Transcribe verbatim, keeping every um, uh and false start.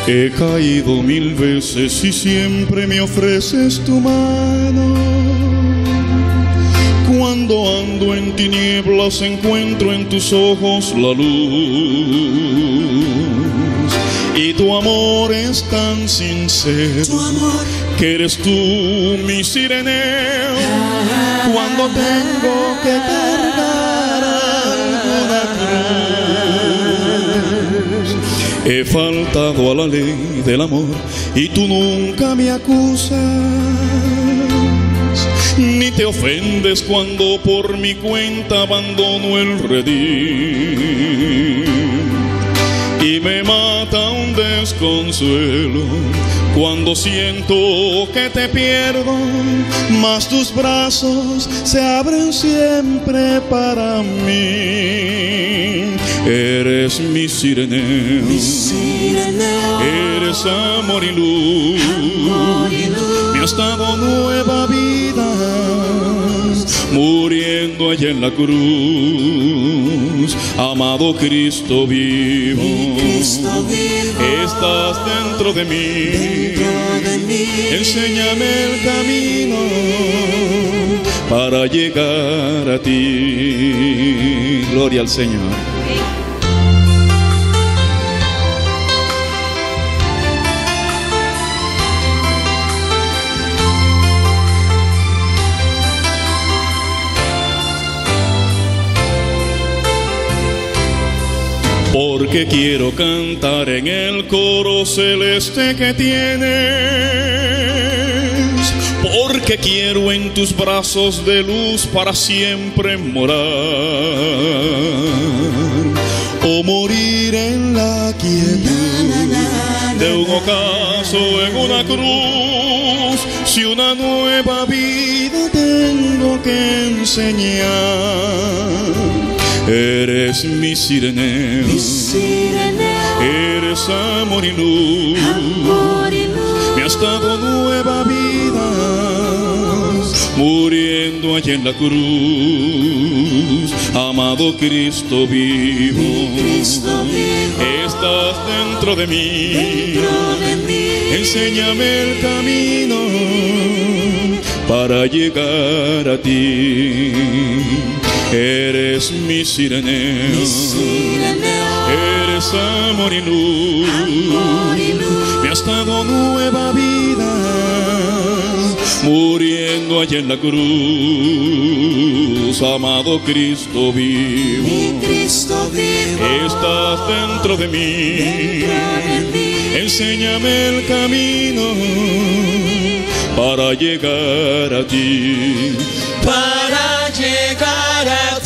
He caído mil veces y siempre me ofreces tu mano. Cuando ando en tinieblas encuentro en tus ojos la luz. Y tu amor es tan sincero, tu amor, que eres tú mi sireneo. Cuando tengo que cargar alguna cruz, he faltado a la ley del amor y tú nunca me acusas, ni te ofendes cuando por mi cuenta abandono el redil. Y me mata un desconsuelo cuando siento que te pierdo, mas tus brazos se abren siempre para mí. Eres mi sireneo, mi sireneo. Eres amor y luz, amor y luz. Me has dado nueva vida, muriendo allá en la cruz. Amado Cristo vivo, Cristo vivo, estás dentro de mí, dentro de mí. Enséñame el camino para llegar a ti. Gloria al Señor. Porque quiero cantar en el coro celeste que tienes, porque quiero en tus brazos de luz para siempre morar, o morir en la quietud de un ocaso en una cruz. Si una nueva vida tengo que enseñar, eres mi sireneo, mi sireneo. Eres amor y luz, amor y luz. Me has dado nueva vida, muriendo allá en la cruz. Amado Cristo vivo, Cristo vivo. Estás dentro de mí, dentro de mí. Enséñame el camino para llegar a ti. Eres mi sireneo, mi sireneo. Eres amor y luz, amor y luz. Me has dado nueva vida, muriendo allá en la cruz. Amado Cristo vivo, mi Cristo vivo. Estás dentro de mí, dentro de mí. Enséñame el camino para llegar a ti. Para llegar a ti.